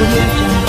Audio Jungle.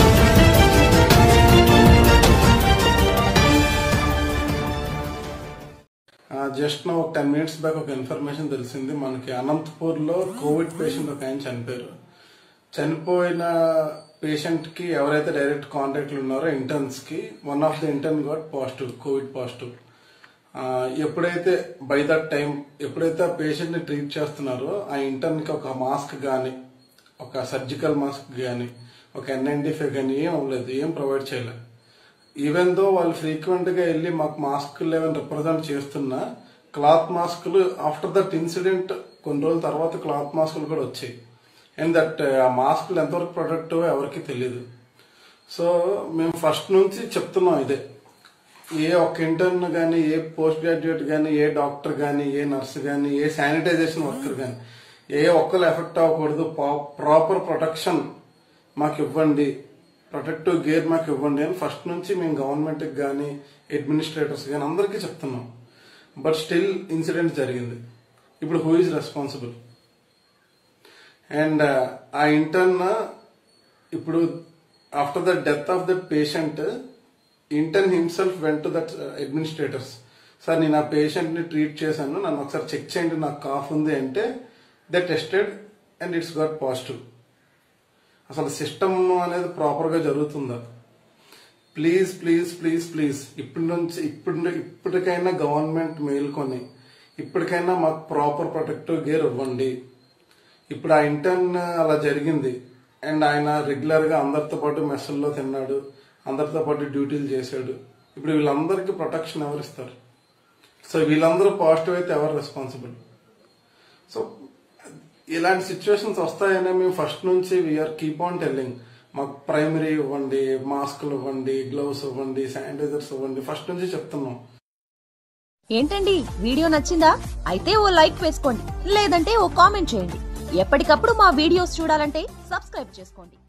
Just ఒక 10 minutes back ఒక information తెలిసింది మనకి. అనంతపూర్లో కోవిడ్ పేషెంట్ ఒక ఆయన చనిపోయారు. చనిపోయిన పేషెంట్ కి ఎవరైతే డైరెక్ట్ కాంటాక్ట్లు ఉన్నారో ఇంటర్న్స్ కి one of the intern got positive, covid positive. ఎప్పుడైతే బై దట్ టైం ఎప్పుడైతే ఆ పేషెంట్ ని ట్రీట్ చేస్తున్నారో ఆ ఇంటర్న్ కి ఒక మాస్క్ గానీ, ఒక సర్జికల్ మాస్క్ గానీ, ఒక N95 గానీ ఏం అవ్వలేదు, ఏం ప్రొవైడ్ చేయలేదు. ఈవెన్ దో వాళ్ళు ఫ్రీక్వెంట్ గా వెళ్ళి మాకు మాస్కులు లేవని రిప్రజెంట్ చేస్తున్నా క్లాత్ మాస్కులు ఆఫ్టర్ దట్ ఇన్సిడెంట్ కొన్ని రోజుల తర్వాత క్లాత్ మాస్కులు కూడా వచ్చాయి. అండ్ దట్ ఆ మాస్కులు ఎంతవరకు ప్రొటెక్టివ్ ఎవరికి తెలియదు. సో మేము ఫస్ట్ నుంచి చెప్తున్నాం ఇదే, ఏ ఒక్క ఇంటర్న్ కానీ, ఏ పోస్ట్ గ్రాడ్యుయేట్ కానీ, ఏ డాక్టర్ కానీ, ఏ నర్స్ కానీ, ఏ శానిటైజేషన్ వర్కర్ కానీ ఏ ఒక్కరు ఎఫెక్ట్ అవ్వకూడదు. ప్రాపర్ ప్రొటెక్షన్ మాకు ఇవ్వండి, ప్రొటెక్టివ్ గేర్ మాకు ఇవ్వండి అని ఫస్ట్ నుంచి మేము గవర్నమెంట్కి కానీ, అడ్మినిస్ట్రేటర్స్ కానీ అందరికీ చెప్తున్నాం. బట్ స్టిల్ ఇన్సిడెంట్ జరిగింది. ఇప్పుడు హూ ఈజ్ రెస్పాన్సిబుల్? అండ్ ఆ ఇంటర్న్ ఇప్పుడు after the death of that patient, intern himself went to that administrators. Sir నేను ఆ పేషెంట్ ని ట్రీట్ చేశాను, నన్ను ఒకసారి చెక్ చేయండి, నాకు కాఫ్ ఉంది అంటే they tested and it's got positive. అసలు సిస్టమ్ అనేది ప్రాపర్ గా జరుగుతుందా? ప్లీజ్ ప్లీజ్ ప్లీజ్ ప్లీజ్ ఇప్పటికైనా గవర్నమెంట్ మేల్కొని ఇప్పటికైనా మాకు ప్రాపర్ ప్రొటెక్టివ్ గేర్ ఇవ్వండి. ఇప్పుడు ఆ ఇంటర్న్ అలా జరిగింది అండ్ ఆయన రెగ్యులర్ గా అందరితో పాటు మెస్సుల్లో తిన్నాడు, అందరితో పాటు డ్యూటీలు చేశాడు. ఇప్పుడు వీళ్ళందరికీ ప్రొటెక్షన్ ఎవరు ఇస్తారు? సో వీళ్ళందరూ పాజిటివ్ అయితే ఎవరు రెస్పాన్సిబుల్? సో ఇలాంటి సిచ్యువేషన్స్ వస్తాయనే మేము ఫస్ట్ నుంచి వీఆర్ కీప్ ఆన్ టెల్లింగ్, మాకు ప్రైమరీ ఇవ్వండి, మాస్కులు ఇవ్వండి, గ్లౌస్ ఇవ్వండి, శానిటైజర్స్ ఇవ్వండి, ఫస్ట్ నుంచి చెప్తున్నాం. ఏంటండి వీడియో నచ్చిందా? అయితే ఓ లైక్ వేసుకోండి, లేదంటే ఓ కామెంట్ చేయండి. ఎప్పటికప్పుడు మా వీడియోస్ చూడాలంటే సబ్స్క్రైబ్ చేసుకోండి.